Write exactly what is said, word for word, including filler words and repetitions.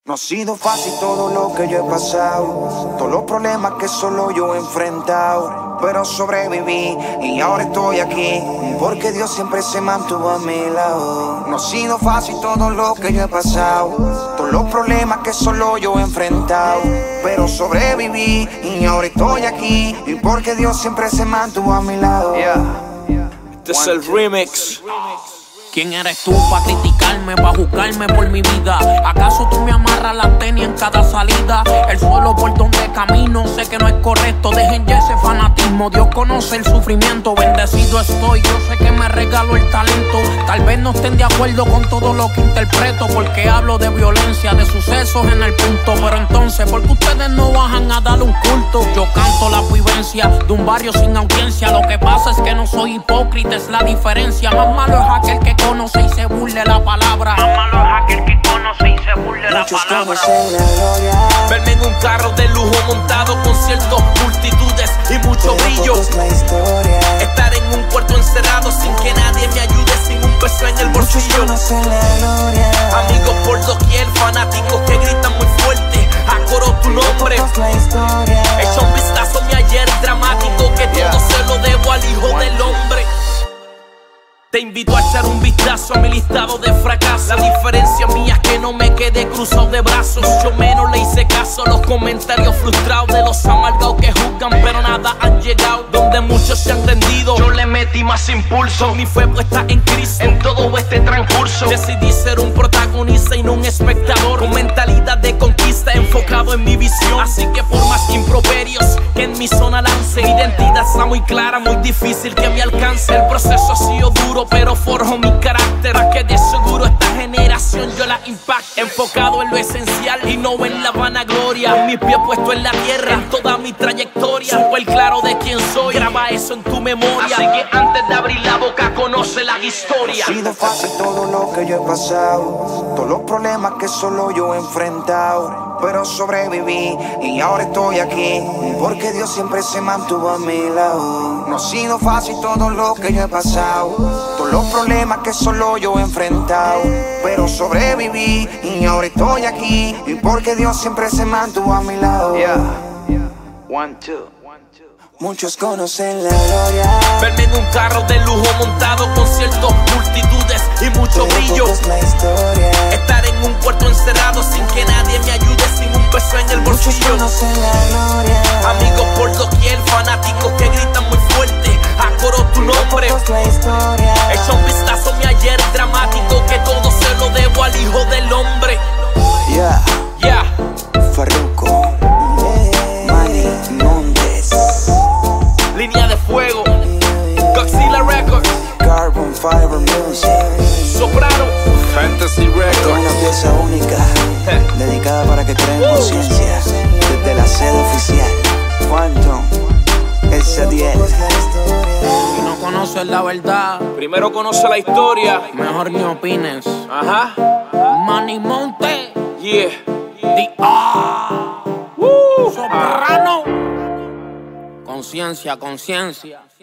No ha sido fácil todo lo que yo he pasado, todos los problemas que solo yo he enfrentado, pero sobreviví y ahora estoy aquí, porque Dios siempre se mantuvo a mi lado. No ha sido fácil todo lo que yo he pasado, todos los problemas que solo yo he enfrentado, pero sobreviví y ahora estoy aquí, y porque Dios siempre se mantuvo a mi lado. Yeah. Este es el remix. ¿Quién eres tú pa' criticarme, pa' juzgarme por mi vida? ¿Acaso tú me amarras la tenis en cada salida? El suelo por donde camino sé que no es correcto. Dejen ya ese fanatismo, Dios conoce el sufrimiento. Bendecido estoy, yo sé que me regaló el talento. Tal vez no estén de acuerdo con todo lo que interpreto, porque hablo de violencia, de sucesos en el punto. Pero entonces, ¿por qué ustedes no bajan a darle un culto? Yo canto la vivencia de un barrio sin audiencia. Lo que pasa es que no soy hipócrita, es la diferencia. Más malo es aquel que conoce y se burle la palabra. Más malo es aquel que conoce y se burle la palabra. Verme en un carro de lujo montado con ciertos multitudes y mucho brillo. Estar en un cuarto encerrado sin que nadie me ayude, sin un peso en el bolsillo. Amigos por doquier, fanáticos que gritan muy fuerte, a coro tu nombre. Echa un vistazo a mi ayer dramático, que todo se lo debo al hijo del hombre. Te invito a echar un vistazo a mi listado de fracasos. La diferencia mía es que no me quedé cruzado de brazos. Yo menos le hice caso a los comentarios frustrados de los amargados que juzgan, pero nada han llegado. Donde muchos se han rendido, yo le metí más impulso. Mi fe puesta en Cristo en todo este transcurso. Decidí ser un protagonista y no un espectador, con mentalidad de conquista enfocado en mi visión. Así que por más improperios que en mi zona lance, mi identidad está muy clara, muy difícil que me alcance. El proceso ha sido duro, pero forjo mi carácter, a que de seguro esta generación yo la impacte. Enfocado en lo esencial y no en la vanagloria, con mi pie puesto en la tierra, en toda mi trayectoria, súper claro de quién soy, graba eso en tu memoria. Así que antes de abrir la boca, conoce la historia. No ha sido fácil todo lo que yo he pasado, todos los problemas que solo yo he enfrentado, pero sobreviví y ahora estoy aquí, porque Dios siempre se mantuvo a mi lado. No ha sido fácil todo lo que yo he pasado, todos los problemas que solo yo he enfrentado, pero sobreviví y ahora estoy aquí, y porque Dios siempre se mantuvo a mi lado. Yeah. One, two. Muchos conocen la gloria, verme en un carro de lujo montado con ciertos multitudes y mucho brillo. Estar en un cuarto encerrado sin que nadie me ayude, sin un peso en el bolsillo. Muchos conocen la gloria, amigos por doquier, fanáticos que gritan muy fuerte, a coro tu nombre. Echa un vistazo a mi ayer dramático, que todo se lo debo al hijo del hombre. Yeah, yeah. Farruko, Manny Montes, Línea de Fuego, Godzilla Records, Carbon Fiber Music, Soprano, Fantasy Records. una pieza única, dedicada para que creen conciencia, desde la sede oficial, Phantom, S diez. Si no conoces la verdad, Primero conoce la historia. mejor ni opines. Ajá. Manny Monte, Yeah. D R Soprano. Conciencia, conciencia.